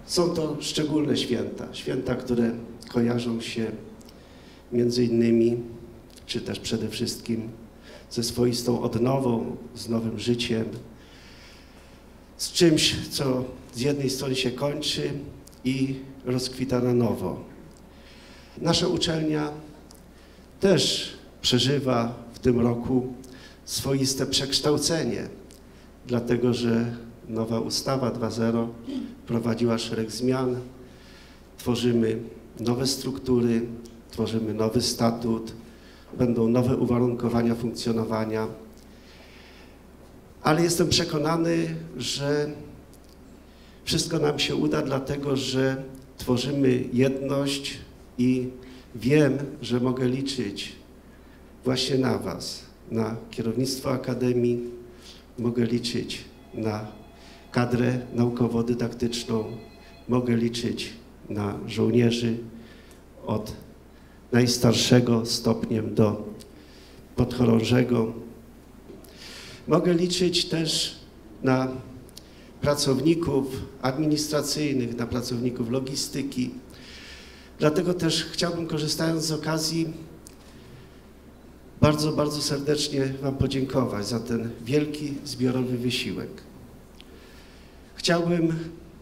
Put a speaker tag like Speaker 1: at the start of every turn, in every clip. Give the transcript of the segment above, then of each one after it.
Speaker 1: Są to szczególne święta, które kojarzą się między innymi, czy też przede wszystkim ze swoistą odnową, z nowym życiem, z czymś, co z jednej strony się kończy i rozkwita na nowo. Nasza uczelnia też przeżywa w tym roku swoiste przekształcenie, dlatego że nowa ustawa 2.0 prowadziła szereg zmian, tworzymy nowe struktury, tworzymy nowy statut, będą nowe uwarunkowania funkcjonowania, ale jestem przekonany, że wszystko nam się uda, dlatego że tworzymy jedność i wiem, że mogę liczyć właśnie na Was, na kierownictwo Akademii, mogę liczyć na kadrę naukowo-dydaktyczną, mogę liczyć na żołnierzy od najstarszego stopniem do podchorążego. Mogę liczyć też na pracowników administracyjnych, na pracowników logistyki. Dlatego też chciałbym, korzystając z okazji, bardzo, bardzo serdecznie Wam podziękować za ten wielki, zbiorowy wysiłek. Chciałbym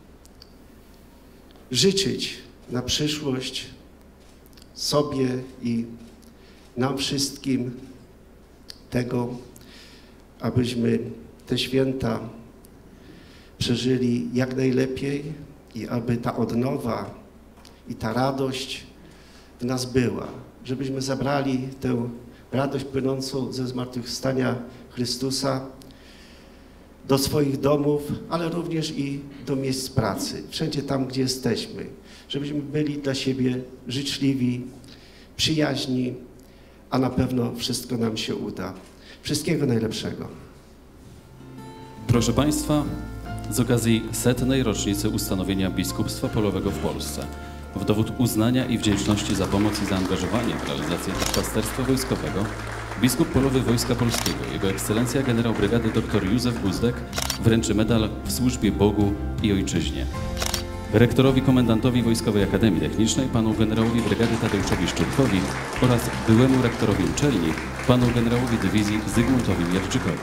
Speaker 1: życzyć na przyszłość sobie i nam wszystkim tego, abyśmy te święta przeżyli jak najlepiej i aby ta odnowa i ta radość w nas była, żebyśmy zabrali tę radość płynącą ze zmartwychwstania Chrystusa do swoich domów, ale również i do miejsc pracy, wszędzie tam, gdzie jesteśmy, żebyśmy byli dla siebie życzliwi, przyjaźni, a na pewno wszystko nam się uda. Wszystkiego najlepszego.
Speaker 2: Proszę Państwa, z okazji 100. rocznicy ustanowienia biskupstwa polowego w Polsce, w dowód uznania i wdzięczności za pomoc i zaangażowanie w realizację duszpasterstwa wojskowego, biskup polowy Wojska Polskiego, Jego Ekscelencja generał brygady dr Józef Guzdek wręczy medal w służbie Bogu i Ojczyźnie. Rektorowi komendantowi Wojskowej Akademii Technicznej, panu generałowi brygady Tadeuszowi Szczurkowi oraz byłemu rektorowi uczelni, panu generałowi dywizji Zygmuntowi Mierczykowi.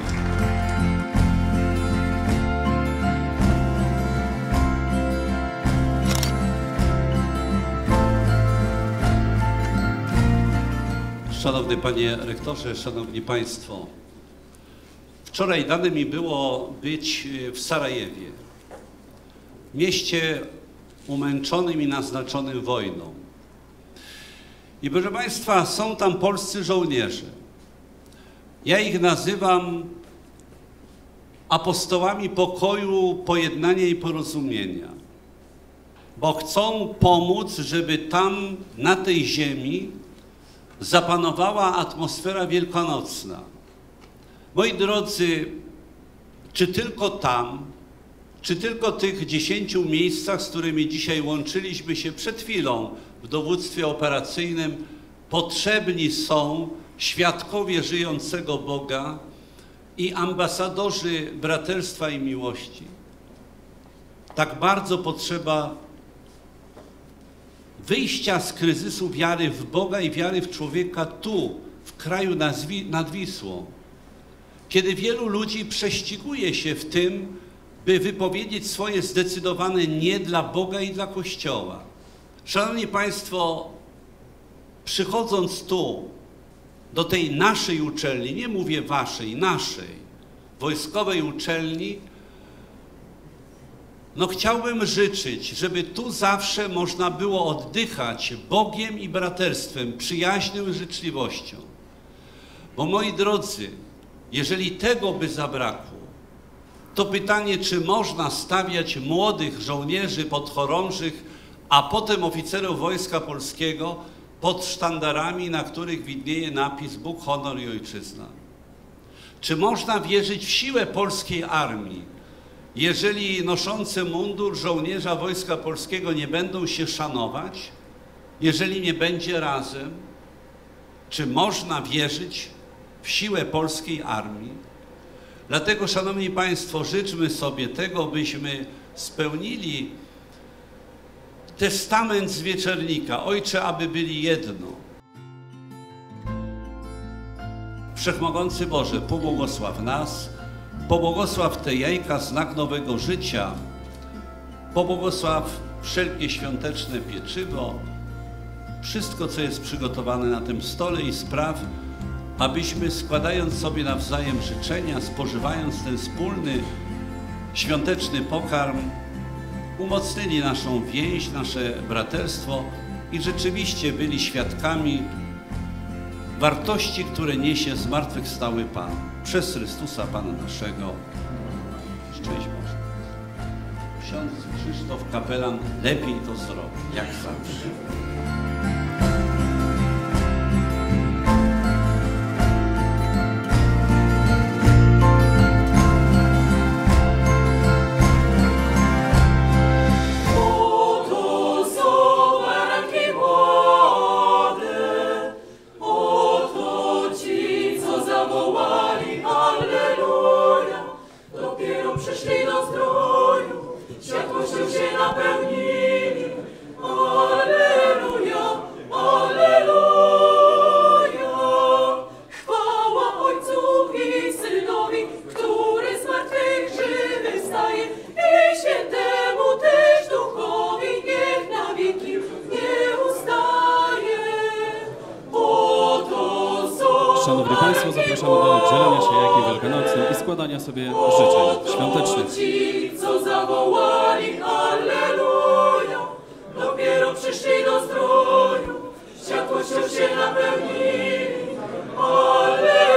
Speaker 3: Szanowny Panie Rektorze, Szanowni Państwo, wczoraj dane mi było być w Sarajewie, mieście umęczonym i naznaczonym wojną. I proszę Państwa, są tam polscy żołnierze. Ja ich nazywam apostołami pokoju, pojednania i porozumienia, bo chcą pomóc, żeby tam, na tej ziemi, zapanowała atmosfera wielkanocna. Moi drodzy, czy tylko tam, czy tylko tych 10 miejscach, z którymi dzisiaj łączyliśmy się przed chwilą w dowództwie operacyjnym, potrzebni są świadkowie żyjącego Boga i ambasadorzy braterstwa i miłości? Tak bardzo potrzeba wyjścia z kryzysu wiary w Boga i wiary w człowieka tu, w kraju nad Wisłą, kiedy wielu ludzi prześciguje się w tym, by wypowiedzieć swoje zdecydowane nie dla Boga i dla Kościoła. Szanowni Państwo, przychodząc tu, do tej naszej uczelni, nie mówię waszej, naszej, wojskowej uczelni, no chciałbym życzyć, żeby tu zawsze można było oddychać Bogiem i braterstwem, przyjaźnią i życzliwością. Bo moi drodzy, jeżeli tego by zabrakło, to pytanie, czy można stawiać młodych żołnierzy podchorążych, a potem oficerów Wojska Polskiego pod sztandarami, na których widnieje napis Bóg, honor i ojczyzna. Czy można wierzyć w siłę polskiej armii, jeżeli noszący mundur żołnierza Wojska Polskiego nie będą się szanować, jeżeli nie będzie razem? Czy można wierzyć w siłę polskiej armii? Dlatego, Szanowni Państwo, życzmy sobie tego, byśmy spełnili testament z wieczernika. Ojcze, aby byli jedno. Wszechmogący Boże, pobłogosław nas, pobłogosław te jajka, znak nowego życia, pobłogosław wszelkie świąteczne pieczywo, wszystko, co jest przygotowane na tym stole i spraw, abyśmy składając sobie nawzajem życzenia, spożywając ten wspólny, świąteczny pokarm, umocnili naszą więź, nasze braterstwo i rzeczywiście byli świadkami wartości, które niesie zmartwychwstały Pan. Przez Chrystusa Pana naszego. Szczęść Boże. Ksiądz Krzysztof Kapelan lepiej to zrobi, jak zawsze.
Speaker 4: Przyszli do zdroju, światłością się napełnili. Alleluja, alleluja. Chwała Ojcu i Synowi, który z martwych żywy staje, i Świętemu też Duchowi, niech na wieki nie ustaje. Oto są.
Speaker 2: Szanowni Państwo, zapraszamy do dzielenia się jajkiem wielkanocnym i składania sobie życzeń świątecznych.
Speaker 4: Ci, co zawołali Alleluja, dopiero przyszli do zdroju, światłością się napełnili. Alleluja.